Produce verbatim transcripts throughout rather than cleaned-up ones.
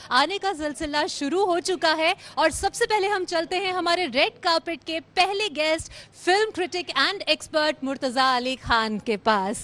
आने का सिलसिला शुरू हो चुका है और सबसे पहले हम चलते हैं हमारे रेड कार्पेट के पहले guest film critic and expert Murtaza Ali Khan के पास।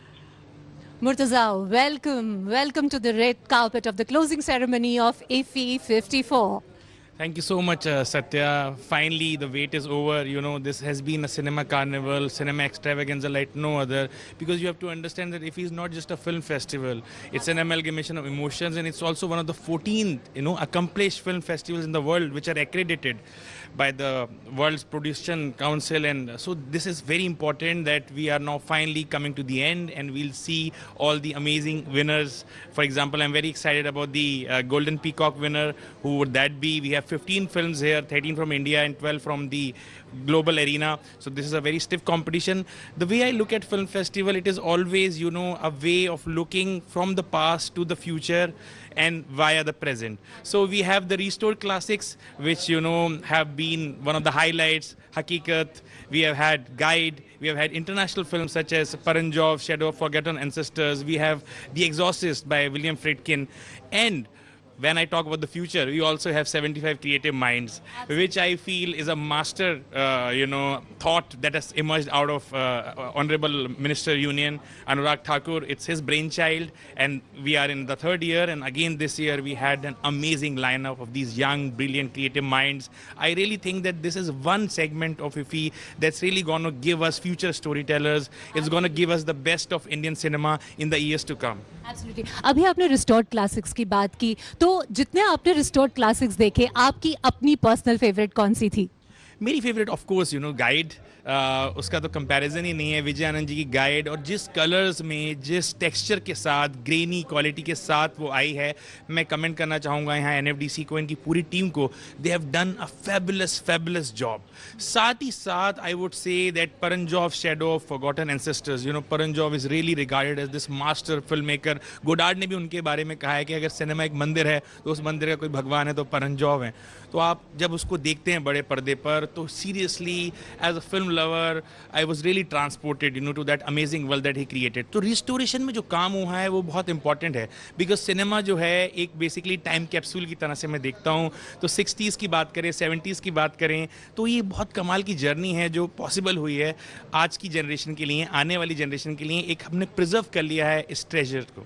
Murtaza, welcome, welcome to the red carpet of the closing ceremony of I F I fifty-four. Thank you so much, uh, Satya. Finally, the wait is over. You know, this has been a cinema carnival, cinema extravaganza like no other. Because you have to understand that I F I is not just a film festival. It's an amalgamation of emotions, and it's also one of the fourteen, you know, accomplished film festivals in the world which are accredited by the World's Production Council. And so this is very important that we are now finally coming to the end, and we'll see all the amazing winners. For example, I'm very excited about the uh, Golden Peacock winner. Who would that be? We have fifteen films here, thirteen from India and twelve from the global arena. So this is a very stiff competition. The way I look at film festival, it is always, you know, a way of looking from the past to the future and via the present. So we have the restored classics, which, you know, have been one of the highlights. Hakikat, we have had Guide, we have had international films such as Paranjov, Shadow of Forgotten Ancestors, we have The Exorcist by William Friedkin, and when I talk about the future, we also have seventy-five Creative Minds, Absolutely. Which I feel is a master, uh, you know, thought that has emerged out of uh, Honorable Minister Union Anurag Thakur. It's his brainchild, and we are in the third year. And again, this year we had an amazing lineup of these young, brilliant creative minds. I really think that this is one segment of I F I that's really going to give us future storytellers. It's going to give us the best of Indian cinema in the years to come. Absolutely. अभी आपने restored classics की बात की, तो जितने आपने restored classics देखे, आपकी अपनी पर्सनल फेवरेट कौन सी थी? मेरी favourite of course, you know, Guide. Uh, उसका तो कंपैरिजन ही नहीं है. विजय आनंद जी की गाइड, और जिस कलर्स में, जिस टेक्सचर के साथ, ग्रेनी क्वालिटी के साथ वो आई है, मैं कमेंट करना चाहूँगा यहाँ एनएफडीसी को, इनकी पूरी टीम को. They have done a fabulous fabulous job. साथ ही साथ I would say that Parajanov, shadow of forgotten ancestors, you know, Parajanov is really regarded as this master film maker. Godard ने भी उनके बारे में कहा है कि अगर सिनेमा एक मंदिर है तो उस मंदिर का कोई भगवान है तो परंजॉव है. तो आप जब उसको देखते हैं बड़े पर्दे पर, तो seriously as a film lover I was really transported, you know, to that amazing world that he created. तो रिस्टोरेशन में जो काम हुआ है वो बहुत इंपॉर्टेंट है, बिकॉज सिनेमा जो है एक बेसिकली टाइम कैप्सूल की तरह से मैं देखता हूँ. तो सिक्सटीज़ की बात करें, सेवेंटीज़ की बात करें, तो ये बहुत कमाल की जर्नी है जो पॉसिबल हुई है आज की जनरेशन के लिए, आने वाली जनरेशन के लिए. एक हमने प्रिजर्व कर लिया है इस ट्रेजर को.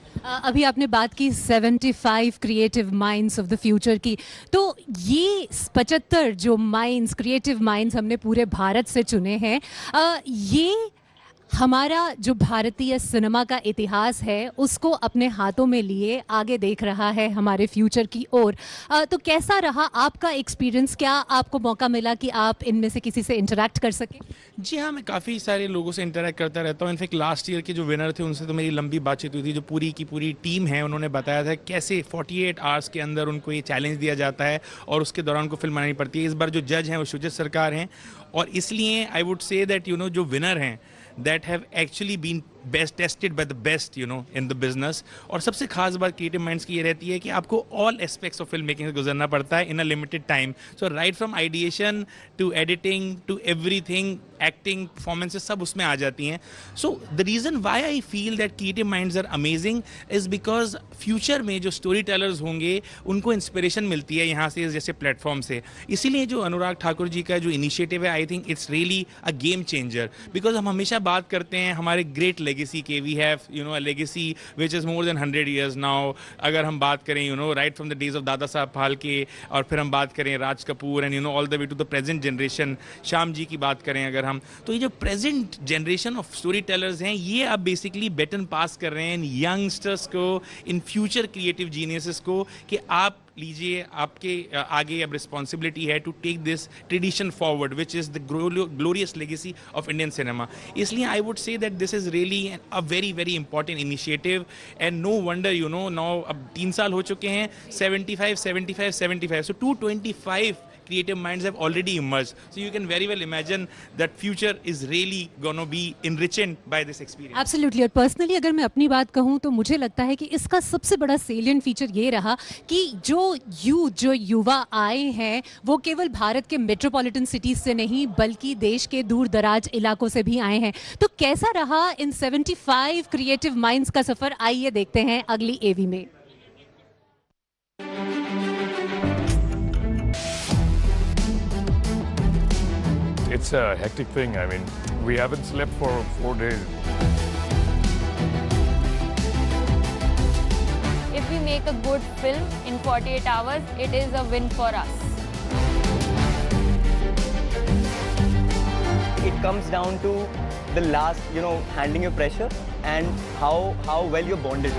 अभी आपने बात की पचहत्तर creative minds of the future की, तो ये पचहत्तर जो माइंड्स, क्रिएटिव माइंड्स हमने पूरे भारत से चुने हैं, ये हमारा जो भारतीय सिनेमा का इतिहास है उसको अपने हाथों में लिए आगे देख रहा है हमारे फ्यूचर की ओर. तो कैसा रहा आपका एक्सपीरियंस? क्या आपको मौका मिला कि आप इनमें से किसी से इंटरेक्ट कर सकें? जी हाँ, मैं काफ़ी सारे लोगों से इंटरेक्ट करता रहता हूँ. इनफैक्ट लास्ट ईयर के जो विनर थे उनसे तो मेरी लंबी बातचीत हुई थी. जो पूरी की पूरी टीम है उन्होंने बताया था कैसे अड़तालीस आवर्स के अंदर उनको ये चैलेंज दिया जाता है और उसके दौरान उनको फिल्म बनानी पड़ती है. इस बार जो जज हैं वो शुजत सरकार हैं, और इसलिए I would say that, you know, जो विनर हैं that have actually been best tested by the best, you know, in the business. और सबसे खास बात क्रिएटिव माइंड्स की ये रहती है कि आपको all aspects of film making से गुजरना पड़ता है in a limited time. So right from ideation to editing to everything, acting, performances, सब उसमें आ जाती हैं. So the reason why I feel that creative minds are amazing is because future में जो story tellers होंगे उनको inspiration मिलती है यहाँ से, जैसे प्लेटफॉर्म से. इसीलिए जो अनुराग ठाकुर जी का जो इनिशिएटिव है, I think it's really a game changer. Because हम हमेशा बात करते हैं हमारे ग्रेट लेगेसी के. We have, you know, a legacy which is more than hundred years now. अगर हम बात करें, you know, right from the days of Dada Saheb Phalke, और फिर हम बात करें Raj Kapoor, and you know all the way to the present generation, Shyam ji की बात करें अगर हम, तो ये जो present generation of storytellers हैं, ये अब बेसिकली बेटन पास कर रहे हैं इन यंगस्टर्स को, इन फ्यूचर क्रिएटिव जीनियसेस को, कि आप लीजिए, आपके आगे अब रिस्पॉन्सिबिलिटी है to take this tradition forward which is the glorious legacy of Indian cinema. इसलिए I would say that this is really a very very important initiative, and no wonder, you know, now अब तीन साल हो चुके हैं, seventy five seventy five seventy five, so two twenty five creative minds have already emerged. So you can very well imagine that future is really going to be enriched by this experience. Absolutely. और personally अगर मैं अपनी बात कहूँ तो मुझे लगता है कि इसका सबसे बड़ा सेलियंट फीचर ये रहा कि जो यूथ, जो युवा आए हैं, वो केवल भारत के मेट्रोपॉलिटन सिटीज से नहीं बल्कि देश के दूर दराज इलाकों से भी आए हैं. तो कैसा रहा इन पचहत्तर क्रिएटिव माइंड्स का सफर? आइए देखते हैं अगली एवी में. It's a hectic thing. I mean, we haven't slept for four days. If we make a good film in forty-eight hours, it is a win for us. It comes down to the last, you know, handling your pressure and how how well you're bonded.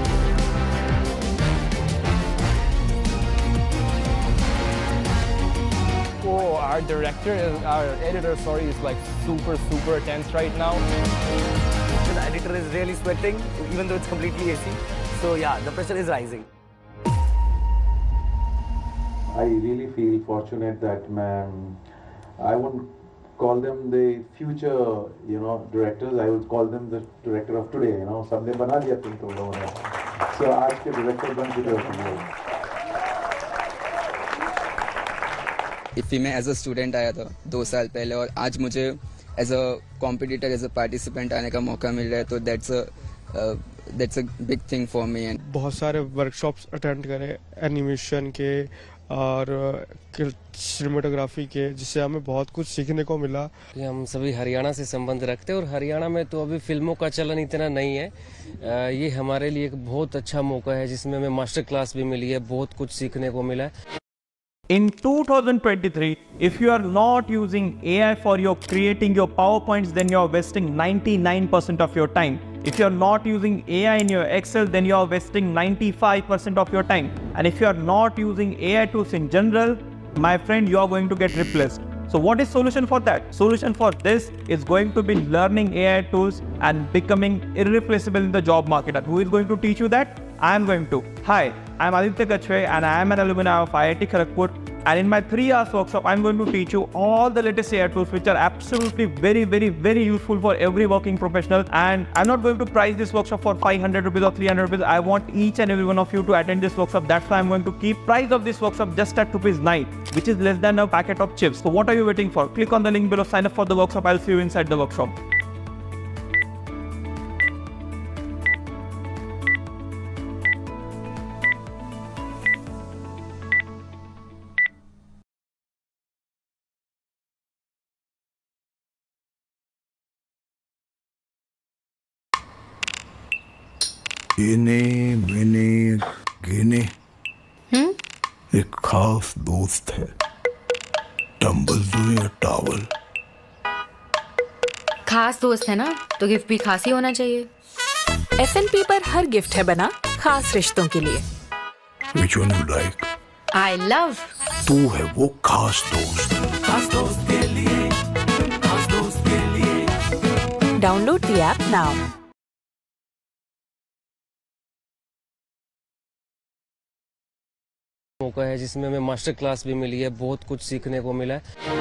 Oh, our director, is, our editor, sorry, is like super, super tense right now. The editor is really sweating, even though it's completely A C. So yeah, the pressure is rising. I really feel fortunate that, man, I wouldn't call them the future, you know, directors. I would call them the director of today. You know, सबने बना दिया तुम तुम लोगों ने. So आज के director बन चुके हो तुम लोग. इफ़ी में एज अ स्टूडेंट आया था दो साल पहले और आज मुझे as a competitor as a participant आने का मौका मिल रहा है, तो that's a that's a big thing for me. And बहुत सारे वर्कशॉप्स अटेंड करे एनिमेशन के और सिनेमेटोग्राफी के, जिससे हमें बहुत कुछ सीखने को मिला. हम सभी हरियाणा से संबंध रखते हैं और हरियाणा में तो अभी फिल्मों का चलन इतना नहीं है. ये हमारे लिए एक बहुत अच्छा मौका है जिसमें हमें मास्टर क्लास भी मिली है, बहुत कुछ सीखने को मिला है. In two thousand twenty-three, if you are not using A I for your creating your PowerPoints, then you are wasting ninety-nine percent of your time. If you are not using A I in your Excel, then you are wasting ninety-five percent of your time. And if you are not using A I tools in general, my friend, you are going to get replaced. So what is solution for that? Solution for this is going to be learning A I tools and becoming irreplaceable in the job market. And who is going to teach you that? I am going to. Hi, I am Aditya Kachwe and I am an alumni of I I T Kharagpur. And in my three hours workshop, I am going to teach you all the latest A I tools which are absolutely very, very, very useful for every working professional. And I am not going to price this workshop for five hundred rupees or three hundred rupees. I want each and every one of you to attend this workshop. That's why I am going to keep price of this workshop just at rupees nine, which is less than a packet of chips. So what are you waiting for? Click on the link below, sign up for the workshop. I'll see you inside the workshop. गिने मिने गिने एक खास दोस्त है, tumble दो या towel. खास दोस्त है ना, तो गिफ्ट भी खास ही होना चाहिए. एस एन पी पर हर गिफ्ट है बना खास रिश्तों के लिए. Which one you like? I love. तू है वो खास दोस्त. खास दोस्त के लिए, खास दोस्त के लिए. Download the app now. मौका है जिसमें हमें मास्टर क्लास भी मिली है, बहुत कुछ सीखने को मिला है.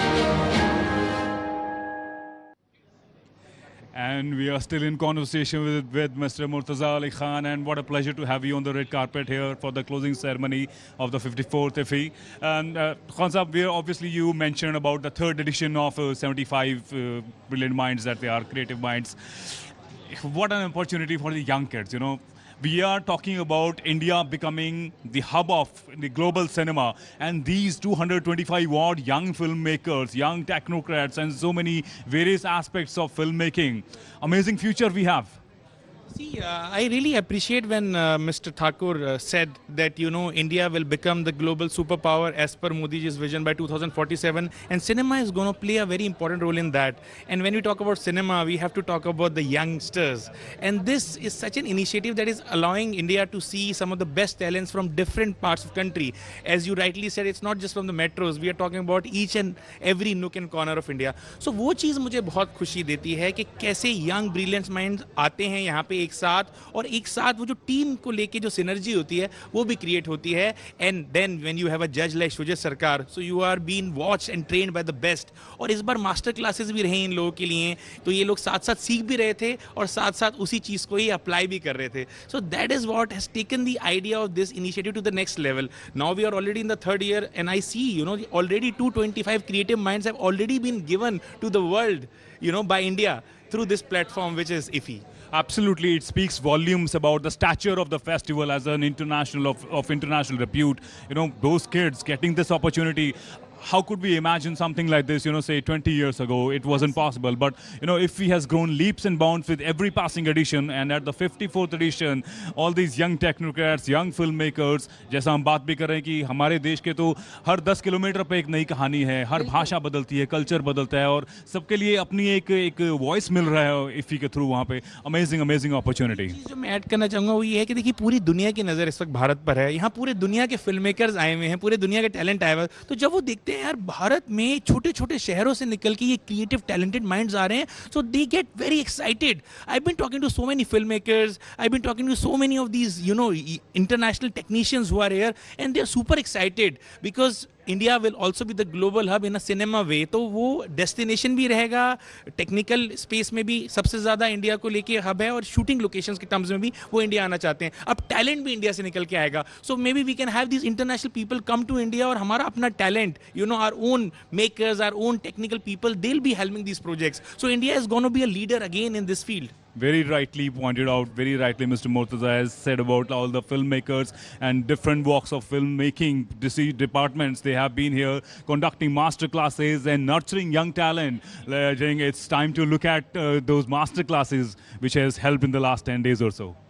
And we are still in conversation with, with Mister Murtaza Ali Khan, and what a pleasure to have you on the red carpet here for the closing ceremony of the fifty-fourth I F I. And uh, Khan Saab, we are, obviously you mentioned about the third edition of uh, seventy-five uh, brilliant minds that they are, creative minds. What an opportunity for the young kids, you know. We are talking about India becoming the hub of the global cinema, and these two hundred twenty-five odd young filmmakers, young technocrats, and so many various aspects of filmmaking. Amazing future we have. See, uh, I really appreciate when uh, Mister Thakur uh, said that, you know, India will become the global superpower as per Modi's vision by two thousand forty-seven, and cinema is going to play a very important role in that. And when we talk about cinema, we have to talk about the youngsters. And this is such an initiative that is allowing India to see some of the best talents from different parts of country. As you rightly said, it's not just from the metros. We are talking about each and every nook and corner of India. So वो चीज़ मुझे बहुत खुशी देती है कि कैसे young brilliant minds आते हैं यहाँ पे एक साथ, और एक साथ वो जो टीम को लेके जो सिनर्जी होती है वो भी क्रिएट होती है. And then when you have a जज like Sujoy Sarkar, so you are been watched and trained by the best. और इस बार मास्टर क्लासेस भी रहे इन लोगों के लिए, तो ये लोग साथ साथ सीख भी रहे थे और साथ साथ उसी चीज़ को ही अप्लाई भी कर रहे थे. So that is what has taken the idea of this initiative to the next level. Now we are already in the third year, and I see, you know, already two hundred twenty-five creative minds have already been given to the world, you know, by India through this platform, which is I F I. Absolutely, it speaks volumes about the stature of the festival as an international of, of international repute. You know, those kids getting this opportunity. how could we imagine something like this, you know, say twenty years ago? It wasn't possible. But, you know, if he has grown leaps and bounds with every passing edition, and at the fifty-fourth edition, all these young technocrats, young filmmakers, जैसा हम बात भी कर रहे हैं कि हमारे देश के तो हर दस किलोमीटर पे एक नई कहानी है, हर भाषा बदलती है, कल्चर बदलता है, और सबके लिए अपनी एक एक वॉइस मिल रहा है इफ़ी के थ्रू वहाँ पे. Amazing amazing opportunity. जो मैं ऐड करना चाहूँगा वो ये है कि देखिए पूरी दुनिया की नज़र इस वक्त भारत पर है. यहाँ पूरे दुनिया के फिल्म मेकर्स आए हुए हैं, पूरे दुनिया के टैलेंट आए हुए हैं. तो जब वो देखते हैं यार भारत में छोटे छोटे शहरों से निकल के ये क्रिएटिव टैलेंटेड माइंड्स आ रहे हैं, so they get very excited. I been talking to so many filmmakers, I been talking to so many of these you know international technicians who are here, and they are super excited because India will also be the global hub in a cinema way. तो वो destination भी रहेगा, technical space में भी सबसे ज़्यादा India को लेके हब है, और शूटिंग लोकेशंस के टर्म्स में भी वो इंडिया आना चाहते हैं. अब टैलेंट भी इंडिया से निकल के आएगा. So maybe we can have this international people come to India, और हमारा अपना talent, you know, our own makers, our own technical people, they will be helping these projects. So India is gonna be a leader again in this field. Very rightly pointed out, very rightly Mister Murtaza has said about all the filmmakers and different walks of filmmaking departments. They have been here conducting master classes and nurturing young talent. I think it's time to look at uh, those master classes which has helped in the last ten days or so.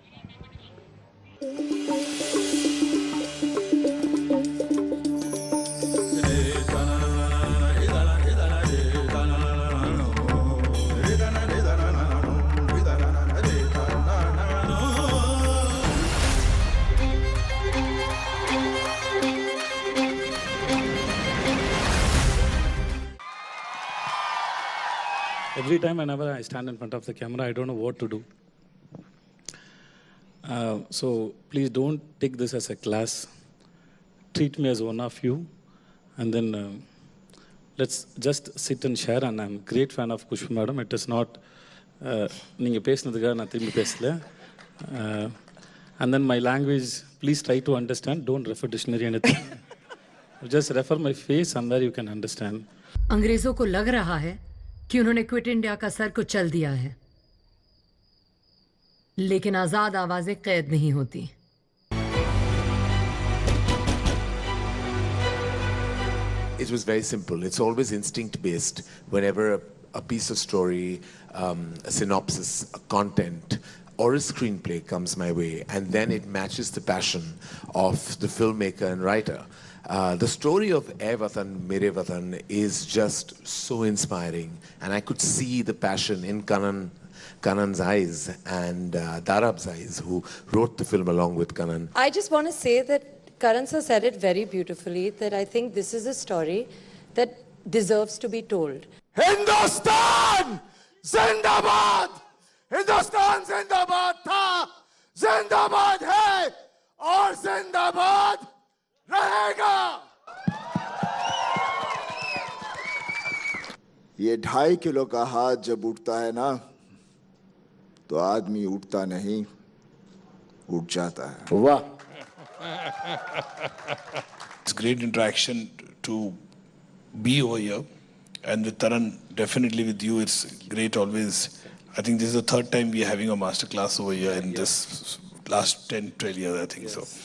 Every time whenever I stand in front of the camera, I don't know what to do. Uh, so please don't take this as a class. Treat me as one of you. And then uh, let's just sit and share. And I'm a great fan of Pushpa madam. It is not, நீங்க பேசினதுக்காக நான் திரும்பி பேசல. And then my language, please try to understand. Don't refer dictionary anything. Just refer my face and there you can understand. अंग्रेजों को लग रहा है कि उन्होंने क्विट इंडिया का सर कुचल दिया है, लेकिन आजाद आवाजें कैद नहीं होती. It was very simple. It's always instinct based. Whenever a, a piece of story, um, a synopsis, a content, or a screenplay comes my way, and then it matches the passion of the filmmaker and writer. Uh, the story of Ae Watan Mere Watan is just so inspiring, and I could see the passion in Kanan, Kanan's eyes and uh, Darab's eyes, who wrote the film along with Kanan. I just want to say that Karan sir said it very beautifully, that I think this is a story that deserves to be told. Hindustan Zindabad! Hindustan Zindabad tha, Zindabad hai, aur Zindabad रहेगा. ये ढाई kilo का हाथ जब उठता है ना, तो आदमी उठता नहीं, उठ जाता है. वाह. It's great interaction to be over here, and with Taran, definitely with you, it's great always. I think this is the third time we are having a master class over here in this last ten, twelve years, I think so.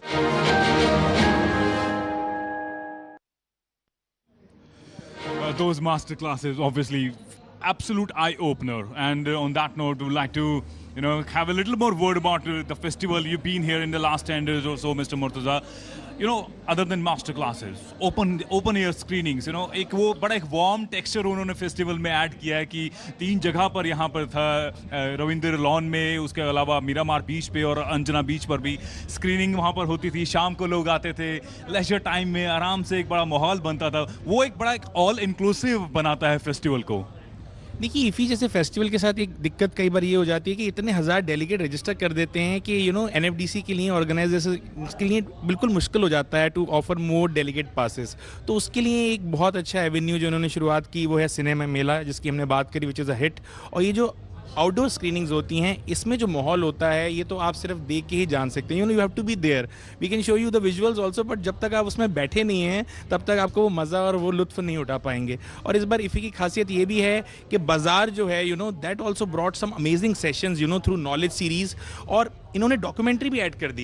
Uh, those master classes, obviously, absolute eye-opener. And uh, on that note, we'd like to, you know, have a little more word about uh, the festival. You've been here in the last ten days or so, Mister Murtaza. You know, other than master classes, open open air screenings, you know, एक वो बड़ा एक warm texture उन्होंने festival में add किया है कि तीन जगह पर यहाँ पर था, रविंद्र लॉन में, उसके अलावा मीरामार बीच पे और अंजना बीच पर भी स्क्रीनिंग वहाँ पर होती थी. शाम को लोग आते थे, लेजर टाइम में आराम से एक बड़ा माहौल बनता था. वो एक बड़ा एक ऑल इंक्लूसिव बनाता है फेस्टिवल को. देखिए इफ़ी जैसे फेस्टिवल के साथ एक दिक्कत कई बार ये हो जाती है कि इतने हज़ार डेलीगेट रजिस्टर कर देते हैं कि यू नो एनएफडीसी के लिए ऑर्गेनाइजेशन के लिए बिल्कुल मुश्किल हो जाता है to offer more delegate passes. तो उसके लिए एक बहुत अच्छा एवेन्यू जो उन्होंने शुरुआत की वो है सिनेमा मेला, जिसकी हमने बात करी, विच इज़ अ हिट. और ये जो आउटडोर स्क्रीनिंग्स होती हैं, इसमें जो माहौल होता है ये तो आप सिर्फ देख के ही जान सकते हैं. You know you have to be there. We can show you the visuals also, but जब तक आप उसमें बैठे नहीं हैं तब तक आपको वो मज़ा और वो लुत्फ नहीं उठा पाएंगे. और इस बार इफ़ी की खासियत ये भी है कि बाजार जो है you know that also brought some amazing sessions you know through knowledge series, और इन्होंने डॉक्यूमेंट्री भी ऐड कर दी है.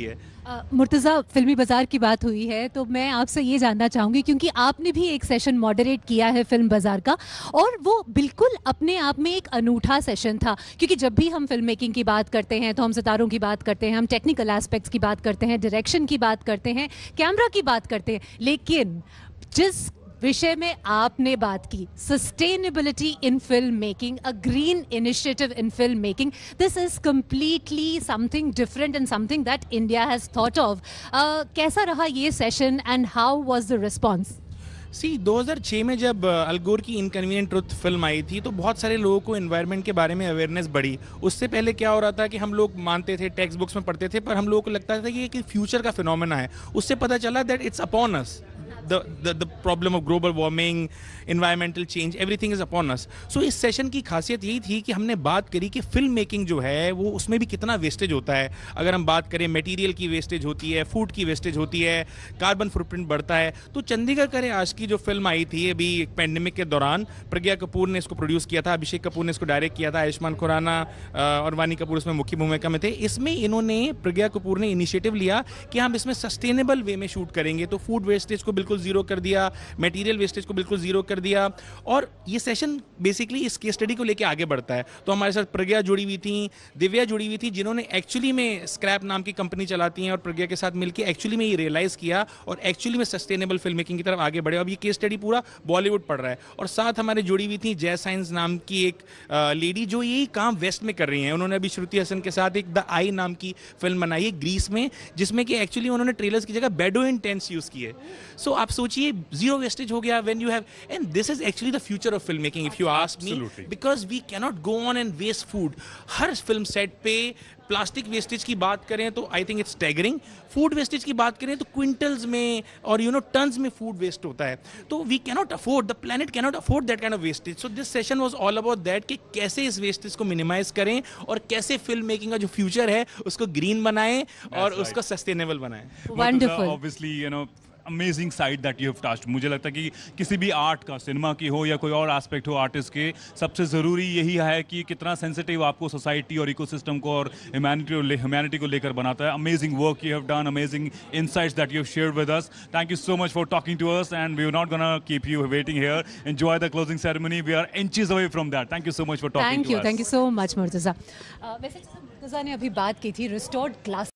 मुर्तज़ा, फिल्मी बाज़ार की बात हुई है तो मैं आपसे ये जानना चाहूँगी, क्योंकि आपने भी एक सेशन मॉडरेट किया है फिल्म बाज़ार का, और वो बिल्कुल अपने आप में एक अनूठा सेशन था। क्योंकि जब भी हम फिल्म मेकिंग की बात करते हैं तो हम सितारों की बात करते हैं, हम टेक्निकल एस्पेक्ट्स की बात करते हैं, डायरेक्शन की बात करते हैं, कैमरा की बात करते हैं, लेकिन जिस विषय में आपने बात की, sustainability in filmmaking, a green initiative in filmmaking, this is completely something different and something that India has thought of. कैसा रहा ये session and how was the response? सी दो हज़ार छह में जब अल गोर की इनकन्वीनियंट ट्रुथ फिल्म आई थी तो बहुत सारे लोगों को एनवायरनमेंट के बारे में अवेयरनेस बढ़ी। उससे पहले क्या हो रहा था कि हम लोग मानते थे, टेक्स्ट बुक्स में पढ़ते थे, पर हम लोगों को लगता था कि ये फ्यूचर का फिनोमेना है। उससे पता चला that it's upon us, the the the problem of global warming, environmental change, everything is upon us. So इस सेशन की खासियत यही थी कि हमने बात करी कि फिल्म मेकिंग जो है वो उसमें भी कितना वेस्टेज होता है। अगर हम बात करें मटेरियल की वेस्टेज होती है, फूड की वेस्टेज होती है, कार्बन फुटप्रिंट बढ़ता है। तो चंडीगढ़ करे आज की जो फिल्म आई थी अभी पेंडेमिक के दौरान, प्रज्ञा कपूर ने इसको प्रोड्यूस किया था, अभिषेक कपूर ने इसको डायरेक्ट किया था, आयुष्मान खुराना और वानी कपूर इसमें मुख्य भूमिका में थे। इसमें इन्होंने, प्रज्ञा कपूर ने इनिशिएटिव लिया कि हम इसमें सस्टेनेबल वे में शूट करेंगे। तो फूड वेस्टेज को बिल्कुल जीरो कर दिया, मटेरियल वेस्टेज को बिल्कुल जीरो कर दिया, और ये सेशन बेसिकली इस केस स्टडी को लेके आगे बढ़ता है। तो हमारे साथ प्रज्ञा जुड़ी हुई थी, दिव्या जुड़ी हुई थी, जिन्होंने एक्चुअली में स्क्रैप नाम की कंपनी चलाती हैं और प्रज्ञा के साथ मिलकर एक्चुअली में ये रियलाइज किया और एक्चुअली में सस्टेनेबल फिल्म मेकिंग की तरफ आगे बढ़े। अब ये केस स्टडी पूरा बॉलीवुड पढ़ रहा है। और साथ हमारे जुड़ी हुई थी जय साइंस नाम की एक लेडी जो यही काम वेस्ट में कर रही हैं। उन्होंने अभी श्रुति हसन के साथ एक द आई नाम की फिल्म बनाई है ग्रीस में, जिसमें कि एक्चुअली उन्होंने ट्रेलर्स की जगह बेडोइन टेंट्स यूज किए। सो आप सोचिए, जीरो वेस्टेज हो गया when you have, and this is actually the future of filmmaking if you ask me, because we cannot go on and waste food. हर फिल्म सेट पे plastic wastage की बात करें तो I think it's staggering, food wastage की बात करें तो क्विंटल्स में और यू नो टन्स में फूड वेस्ट होता है। तो we cannot afford, the planet cannot afford that kind of wastage. So this session was all about that कि कैसे इस वेस्टेज को मिनिमाइज करें और कैसे फिल्म मेकिंग का जो फ्यूचर है उसको ग्रीन बनाएं और उसको सस्टेनेबल बनाएं। Wonderful, obviously you know amazing side that you have touched. मुझे लगता है कि किसी भी आर्ट का, सिनेमा की हो या कोई और एस्पेक्ट हो आर्टिस्ट के, सबसे ज़रूरी यही है कि कितना सेंसिटिव आपको सोसाइटी और इकोसिस्टम को और ह्यूमैनिटी ह्यूमैनिटी को लेकर बनाता है। Amazing work you have done, amazing insights that you have shared with us. Thank you so much for talking to us and we are not gonna keep you waiting here. Enjoy the closing ceremony, we are inches away from that. Thank you so much for talking to us. Thank you, thank you so much Murtaza. वैसे मुर्तज़ा ने अभी बात की थी restored class